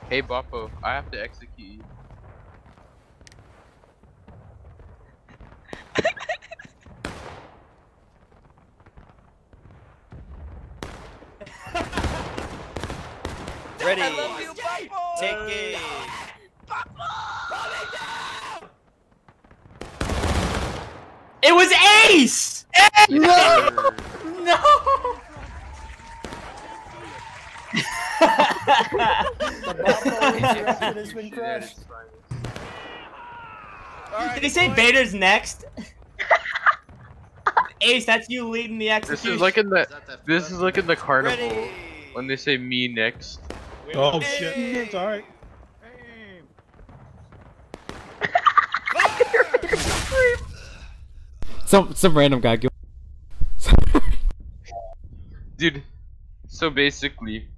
Hey Boppo, I have to execute you. Ready. I love you, Boppo! Take it. Boppo! It was Ace! No! No! The Boppo has been crushed. Did he say Bader's next? Ace, that's you leading the execution. This is like in the carnival Ready. when they say me next. Oh shit. It's alright. Some random guy. Dude, so basically,